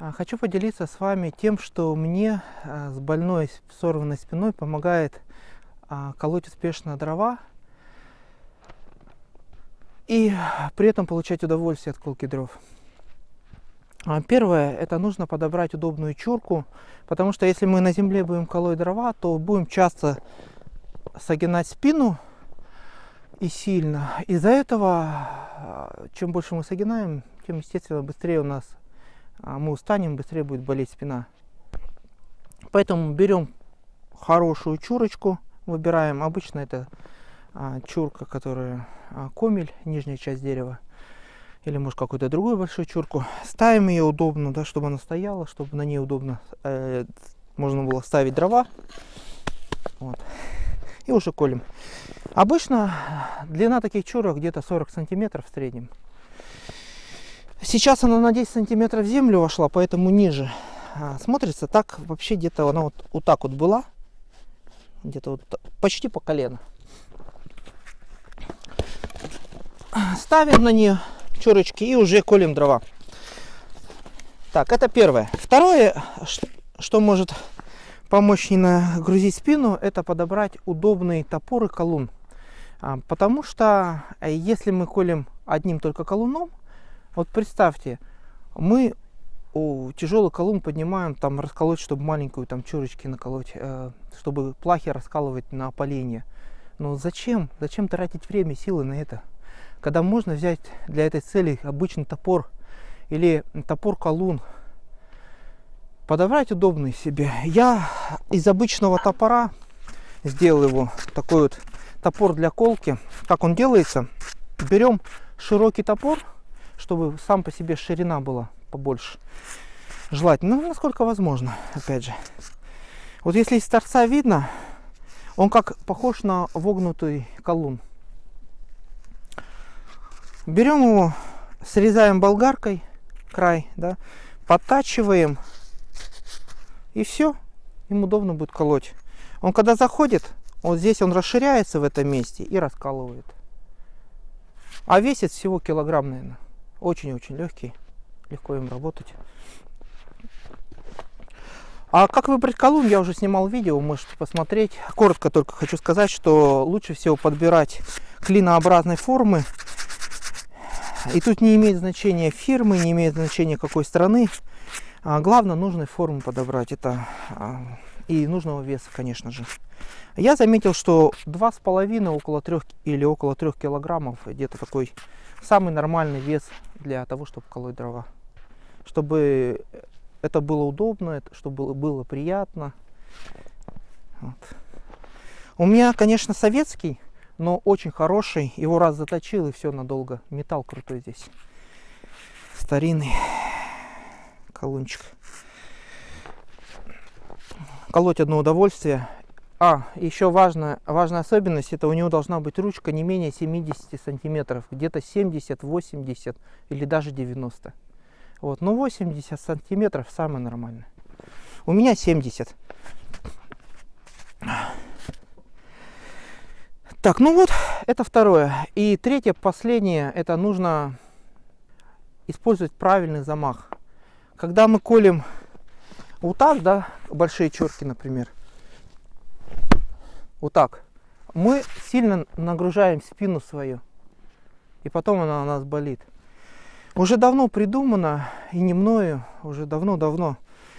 Хочу поделиться с вами тем, что мне с больной сорванной спиной помогает колоть успешно дрова и при этом получать удовольствие от колки дров. Первое, это нужно подобрать удобную чурку, потому что если мы на земле будем колоть дрова, то будем часто согинать спину и сильно. Из-за этого, чем больше мы согинаем, тем, естественно, быстрее мы устанем, быстрее будет болеть спина. Поэтому берем хорошую чурочку, выбираем. Обычно это чурка, которая комель, нижняя часть дерева, или может какую-то другую большую чурку. Ставим ее удобно, да, чтобы она стояла, чтобы на ней удобно можно было ставить дрова. Вот. И уже колем. Обычно длина таких чурок где-то 40 сантиметров в среднем. Сейчас она на 10 сантиметров в землю вошла, поэтому ниже. Смотрится так, вообще где-то она вот так вот была. Где-то вот почти по колено. Ставим на нее чурочки и уже колем дрова. Так, это первое. Второе, что может помочь не нагрузить спину, это подобрать удобный топор и колун. Потому что если мы колем одним только колуном, вот представьте, мы тяжелый колун поднимаем, там расколоть, чтобы маленькую там чурочки наколоть, чтобы плахи раскалывать на поленья. Но зачем? Зачем тратить время, силы на это? Когда можно взять для этой цели обычный топор или топор-колун, подобрать удобный себе. Я из обычного топора сделал его, такой вот топор для колки. Как он делается? Берем широкий топор, чтобы сам по себе ширина была побольше. Желательно, насколько возможно, опять же. Вот если из торца видно, он как похож на вогнутый колун. Берем его, срезаем болгаркой край, да, подтачиваем, и все, им удобно будет колоть. Он когда заходит, вот здесь он расширяется в этом месте и раскалывает. А весит всего килограмм, наверное. Очень-очень легкий, легко им работать. А как выбрать колун, я уже снимал видео, можете посмотреть. Коротко только хочу сказать, что лучше всего подбирать клинообразной формы. И тут не имеет значения фирмы, не имеет значения какой страны. Главное, нужной формы подобрать. Это и нужного веса, конечно же. Я заметил, что 2,5 около 3 или около 3 килограммов где-то такой самый нормальный вес для того, чтобы колоть дрова. Чтобы это было удобно, чтобы было приятно. Вот. У меня, конечно, советский, но очень хороший. Его раз заточил, и все надолго. Металл крутой здесь. Старинный колунчик. Колоть одно удовольствие. Еще важная особенность, это у него должна быть ручка не менее 70 сантиметров, где-то 70, 80 или даже 90. Вот, но 80 сантиметров самое нормальное. У меня 70. Так, ну вот, это второе. И третье, последнее, это нужно использовать правильный замах. Когда мы колем вот так, да, большие чурки, например, вот так, мы сильно нагружаем спину свою, и потом она у нас болит. Уже давно придумано, и не мною, уже давно-давно.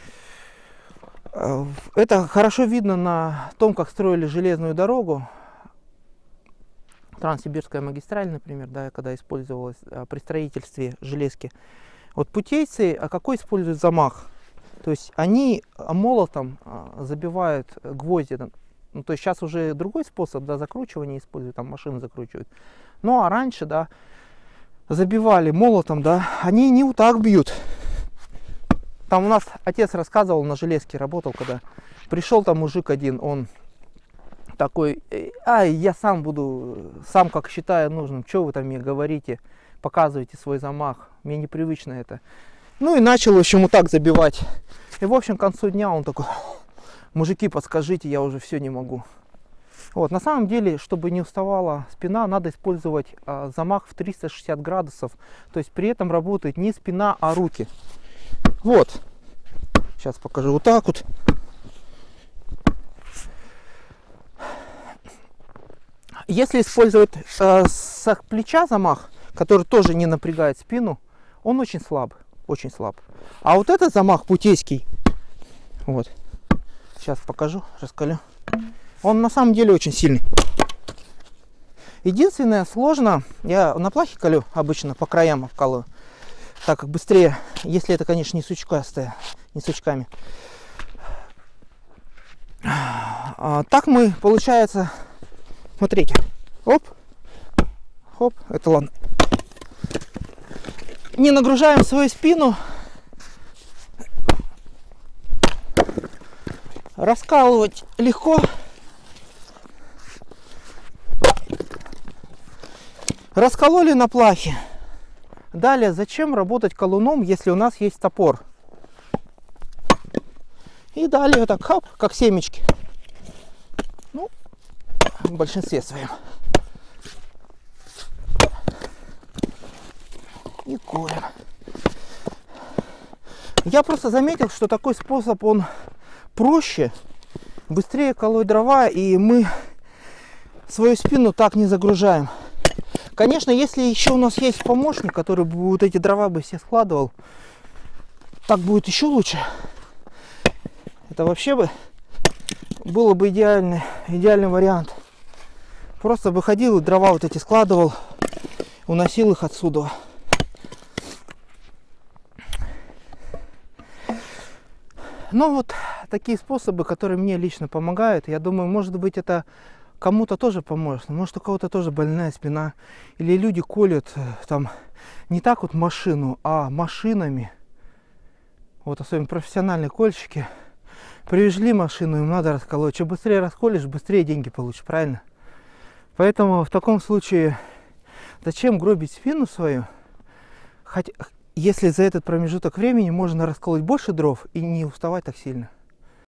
Это хорошо видно на том, как строили железную дорогу. Транссибирская магистраль, например, да, когда использовалась при строительстве железки. Вот путейцы, какой используют замах? То есть они молотом забивают гвозди. Ну, то есть сейчас уже другой способ, да, закручивания используют, там машины закручивают. Ну а раньше, да, забивали молотом, да, они не вот так бьют. Там у нас отец рассказывал, на железке работал, когда пришел там мужик один, он такой: я сам буду, сам как считаю нужным, что вы там мне говорите, показывайте свой замах, мне непривычно это. Ну и начал, в общем, вот так забивать. И в общем к концу дня он такой: мужики, подскажите, я уже все не могу. Вот, на самом деле, чтобы не уставала спина, надо использовать замах в 360 градусов. То есть при этом работает не спина, а руки. Вот, Сейчас покажу вот так вот. Если использовать с плеча замах, который тоже не напрягает спину, он очень слаб, очень слаб. А вот этот замах путейский, вот, сейчас покажу, раскалю, он на самом деле очень сильный. Единственное, сложно, я на плахе колю обычно, по краям обкалываю, так как быстрее, если это, конечно, не сучкастая, не сучками. Так мы, получается, смотрите, оп, хоп, это ладно. Не нагружаем свою спину. Раскалывать легко. Раскололи на плахе. Далее, зачем работать колуном, если у нас есть топор? И далее вот так, хоп, как семечки. Ну, в большинстве своем. И колем. Я просто заметил, что такой способ, он проще, быстрее колоть дрова, и мы свою спину так не загружаем. Конечно, если еще у нас есть помощник, который бы вот эти дрова бы все складывал, так будет еще лучше. Это вообще бы было бы идеальный вариант. Просто бы ходил и дрова вот эти складывал, уносил их отсюда. Ну вот такие способы, которые мне лично помогают. Я думаю, может быть, это кому-то тоже поможет. Может, у кого-то тоже больная спина. Или люди колют там не так вот машину, а машинами. Вот особенно профессиональные кольщики. Привезли машину, им надо расколоть. Чем быстрее расколешь, быстрее деньги получишь, правильно? Поэтому в таком случае зачем гробить спину свою? Хотя, если за этот промежуток времени можно расколоть больше дров и не уставать так сильно.